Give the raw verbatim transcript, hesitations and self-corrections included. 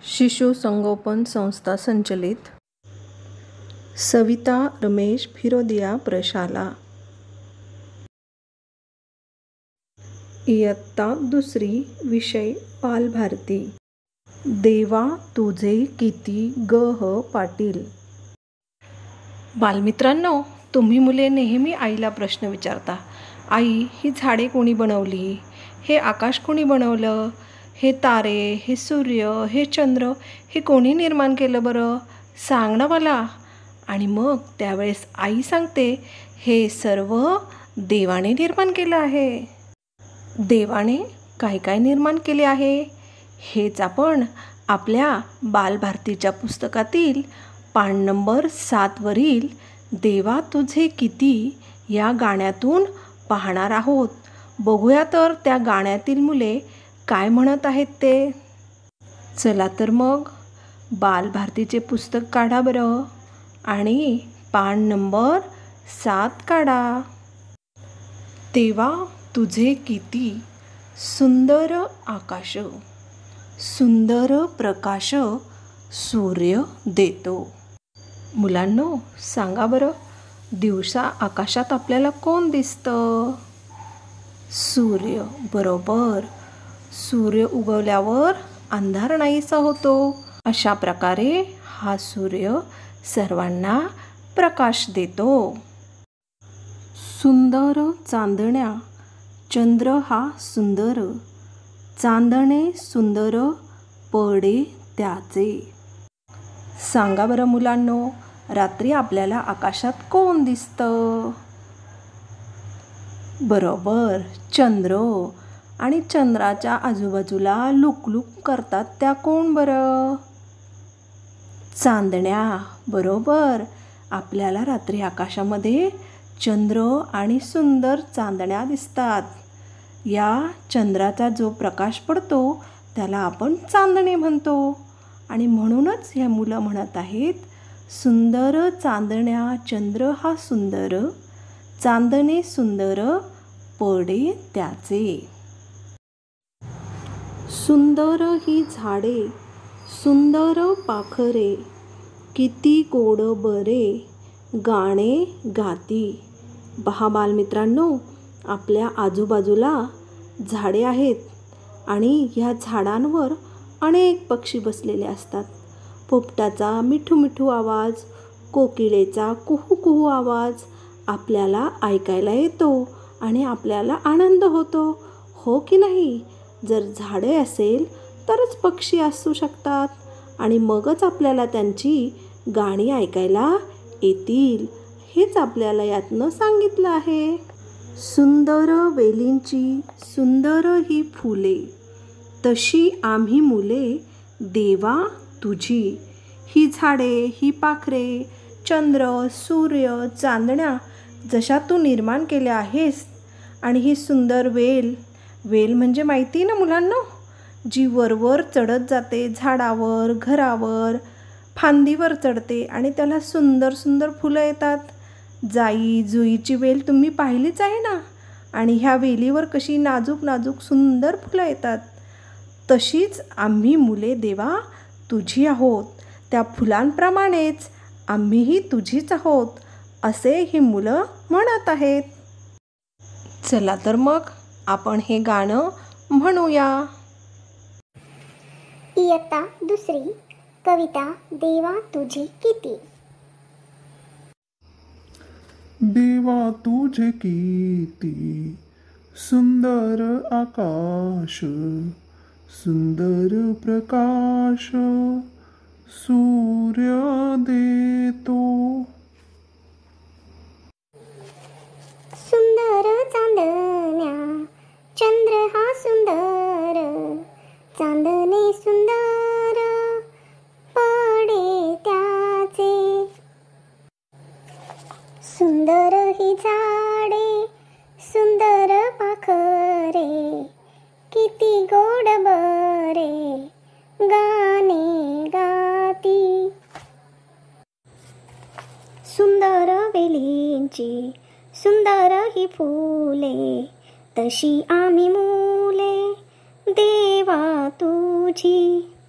शिशु संगोपन संस्था संचलित सविता रमेश फिरोदिया प्रशाला इयत्ता दुसरी विषय बालभारती देवा तुझे किती गह पाटील। बालमित्रांनो, तुम्ही मुले नेहमी आईला प्रश्न विचारता, आई ही झाडे कोणी बनवली, हे आकाश कोणी बनवलं, हे तारे, हे सूर्य, हे चंद्र हे कोणी निर्माण केलं बरं, सांग ना मला। आणि मग त्यावेळेस आई सांगते, हे सर्व देवाने निर्माण केलं आहे। देवाने काय काय निर्माण केले आहे हेच आपण आपल्या बालभारतीच्या पुस्तकातील पान नंबर सातवरील देवा तुझे किती या गाण्यातून पाहणार आहोत। बघूया तर त्या गाण्यातील मुले काय म्हणत आहेत ते। चला तर मग बालभारतीचे पुस्तक काढा बरं आणि पान नंबर सात काढा। देवा तुझे किती सुंदर आकाश, सुंदर प्रकाश सूर्य देतो। मुलांनो, सांगा बरं, दिवसा आकाशात आपल्याला कोण दिसतं? सूर्य, बरोबर। सूर्य उगवल्यावर अंधार नाहीसा होतो। अशा प्रकारे हा सूर्य सर्वांना प्रकाश देतो। सुंदर चांदण्या, चंद्र हा सुंदर, चांदणे सुंदर पडे त्याचे। सांगा बरं मुलांनो, रात्री आपल्याला आकाशात कोण दिसतं? बरोबर, चंद्र। आणि चंद्राच्या आजूबाजूला लुकलुक करतात त्या कोण बरं? चांदण्या, बरोबर। आपल्याला रात्री आकाशामध्ये चंद्र आणि सुंदर चांदण्या दिसतात। या चंद्राचा जो प्रकाश पडतो त्याला आपण चांदणे म्हणतो। आणि म्हणूनच ह्या मुलं म्हणत आहेत, सुंदर चांदण्या चंद्र हा सुंदर, चांदणे सुंदर पडे त्याचे। सुंदर ही झाडे, सुंदर पाखरे, किती गोड बरे गाणे गाती। पहा बालमित्रांनो, आपल्या आजूबाजूला झाडे आहेत आणि ह्या झाडांवर अनेक पक्षी बसलेले असतात। पोपटाचा मिठू मिठू आवाज, कोकिळेचा कुहू कुहू आवाज आपल्याला ऐकायला येतो आणि आपल्याला आनंद होतो, हो की नाही? जर झाडे असेल तरच पक्षी असू शकतात आणि मगच आपल्याला त्यांची गाणी ऐकायला येतील, हेच आपल्याला यातनं सांगितलं आहे। सुंदर वेलींची सुंदर ही फुले, तशी आम्ही मुले देवा तुझी। ही झाडे, ही पाखरे, चंद्र, सूर्य, चांदण्या जशा तू निर्माण केल्या आहेस, आणि ही सुंदर वेल, वेल म्हणजे माहिती ना मुलांनो, जी वरवर चढत जाते, झाडावर, घरावर, फांदीवर चढते आणि त्याला सुंदर सुंदर फुलं येतात। जाई जुईची वेल तुम्ही पाहिलीच आहे ना, आणि ह्या वेलीवर कशी नाजूक नाजूक सुंदर फुलं येतात। तशीच आम्ही मुले देवा तुझी आहोत, त्या फुलांप्रमाणेच आम्हीही तुझीच आहोत, असे ही मुलं म्हणत आहेत। चला तर मग आपण हे गाणं म्हणूया। इयत्ता दुसरी कविता देवा तुझे किती। देवा तुझे किती सुंदर आकाश, सुंदर प्रकाश सूर्य देतो। सुंदर चांदण्या चंद्र हा सुंदर, चांदणे सुंदर पडे त्याचे। सुंदर ही झाडे, सुंदर पाखरे, किती गोड बरे गाणे गाती। सुंदर वेलींची सुंदर ही फुले, तशी आम्ही मुले देवा तुझी।